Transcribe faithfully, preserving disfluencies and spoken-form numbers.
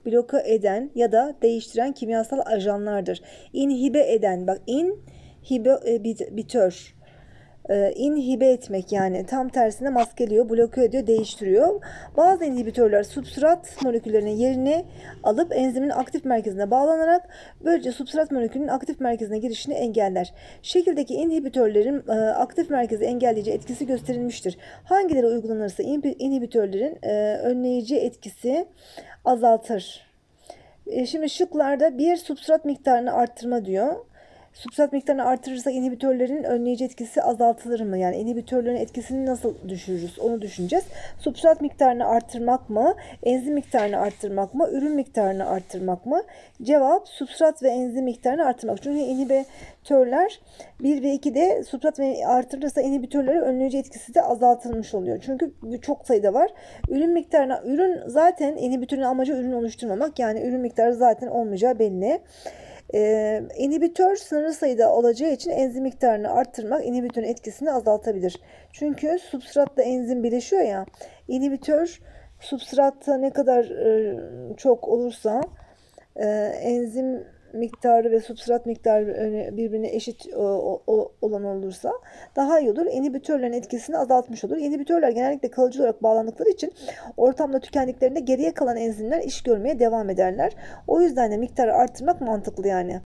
bloke eden ya da değiştiren kimyasal ajanlardır. İnhibe eden, bak inhibitör. E, inhibe etmek, yani tam tersine maskeliyor, bloke ediyor, değiştiriyor. Bazı inhibitörler substrat moleküllerinin yerini alıp enzimin aktif merkezine bağlanarak böylece substrat molekülünün aktif merkezine girişini engeller. Şekildeki inhibitörlerin e, aktif merkezi engelleyici etkisi gösterilmiştir. Hangileri uygulanırsa inhibitörlerin e, önleyici etkisi azaltır. E, şimdi şıklarda bir substrat miktarını arttırma diyor. Substrat miktarını artırırsak inhibitörlerin önleyici etkisi azaltılır mı? Yani inhibitörlerin etkisini nasıl düşürürüz? Onu düşüneceğiz. Substrat miktarını arttırmak mı? Enzim miktarını arttırmak mı? Ürün miktarını arttırmak mı? Cevap substrat ve enzim miktarını arttırmak. Çünkü inhibitörler bir ve ikide substrat ve artırılırsa inhibitörlerin önleyici etkisi de azaltılmış oluyor. Çünkü çok sayıda var. Ürün miktarına, ürün zaten inhibitörün amacı ürün oluşturmamak. Yani ürün miktarı zaten olmayacağı belli. Ee, inhibitör sınırlı sayıda olacağı için enzim miktarını arttırmak inhibitörün etkisini azaltabilir. Çünkü substratla enzim birleşiyor ya. İnhibitör substratta ne kadar e, çok olursa e, enzim miktarı ve substrat miktarı birbirine eşit o, o, olan olursa daha iyi olur. İnhibitörlerin etkisini azaltmış olur. İnhibitörler genellikle kalıcı olarak bağlandıkları için ortamda tükendiklerinde geriye kalan enzimler iş görmeye devam ederler. O yüzden de miktarı arttırmak mantıklı yani.